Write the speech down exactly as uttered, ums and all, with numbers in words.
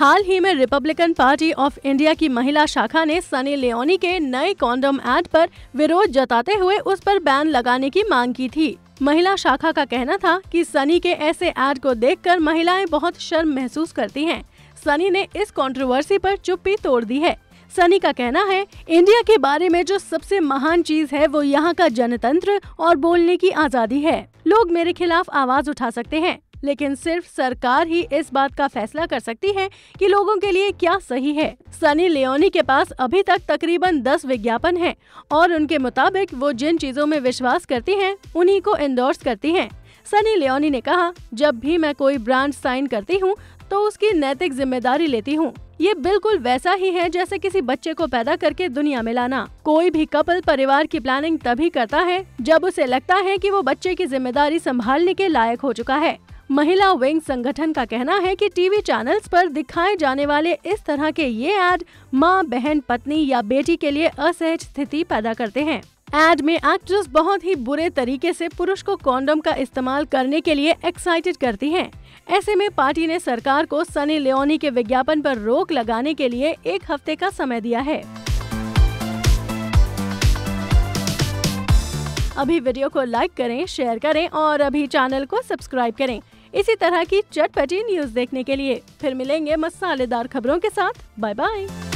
हाल ही में Republican party of India की महिला शाखा ने सनी लियोनी के नए कॉन्डोम ऐड पर विरोध जताते हुए उस पर बैन लगाने की मांग की थी। महिला शाखा का कहना था कि सनी के ऐसे ऐड को देखकर महिलाएं बहुत शर्म महसूस करती हैं। सनी ने इस कंट्रोवर्सी पर चुप्पी तोड़ दी है। सनी का कहना है, इंडिया के बारे में जो सबसे महान चीज है वो यहाँ का जनतंत्र और बोलने की आजादी है। लोग मेरे खिलाफ आवाज उठा सकते हैं, लेकिन सिर्फ सरकार ही इस बात का फैसला कर सकती है कि लोगों के लिए क्या सही है। सनी लियोनी के पास अभी तक तकरीबन दस विज्ञापन हैं और उनके मुताबिक वो जिन चीजों में विश्वास करती हैं उन्हीं को एंडोर्स करती हैं। सनी लियोनी ने कहा, जब भी मैं कोई ब्रांड साइन करती हूँ तो उसकी नैतिक जिम्मेदारी लेती हूँ। ये बिल्कुल वैसा ही है जैसे किसी बच्चे को पैदा करके दुनिया में लाना। कोई भी कपल परिवार की प्लानिंग तभी करता है जब उसे लगता है कि वो बच्चे की जिम्मेदारी संभालने के लायक हो चुका है। महिला विंग संगठन का कहना है कि टीवी चैनल्स पर दिखाए जाने वाले इस तरह के ये ऐड माँ, बहन, पत्नी या बेटी के लिए असहज स्थिति पैदा करते हैं। ऐड में एक्ट्रेस बहुत ही बुरे तरीके से पुरुष को कॉन्डोम का इस्तेमाल करने के लिए एक्साइटेड करती हैं। ऐसे में पार्टी ने सरकार को सनी लियोनी के विज्ञापन पर रोक लगाने के लिए एक हफ्ते का समय दिया है। अभी वीडियो को लाइक करें, शेयर करें और अभी चैनल को सब्सक्राइब करें इसी तरह की चटपटी न्यूज देखने के लिए। फिर मिलेंगे मसालेदार खबरों के साथ। Bye bye.